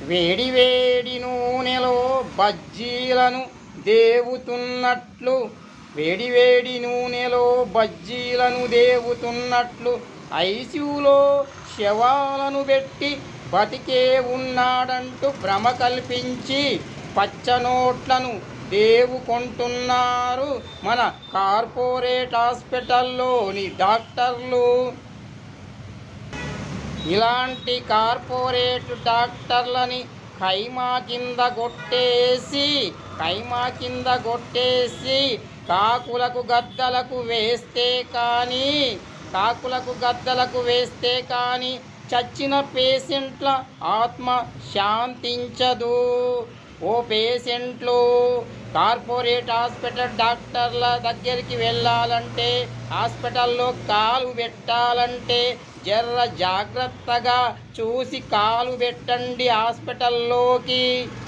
వేడి వేడి నూనెలో బజ్జీలను దేవుతున్నట్లు, వేడి వేడి నూనెలో బజ్జీలను దేవుతున్నట్లు ఐసీయూలో శవాలను పెట్టి బతికే ఉన్నాడంటూ భ్రమ కల్పించి పచ్చనోట్లను దేవుకుంటున్నారు మన కార్పొరేట్ హాస్పిటల్లోని డాక్టర్లు. ఇలాంటి కార్పొరేట్ డాక్టర్లని ఖైమా కింద కొట్టేసి కాకులకు గద్దలకు వేస్తే కానీ చచ్చిన పేషెంట్ల ఆత్మ శాంతించదు. ఓ పేషెంట్లు, కార్పొరేట్ హాస్పిటల్ డాక్టర్ల దగ్గరికి వెళ్ళాలంటే, హాస్పిటల్లో కాలు పెట్టాలంటే జర్ర జాగ్రత్తగా చూసి కాలు పెట్టండి హాస్పిటల్లోకి.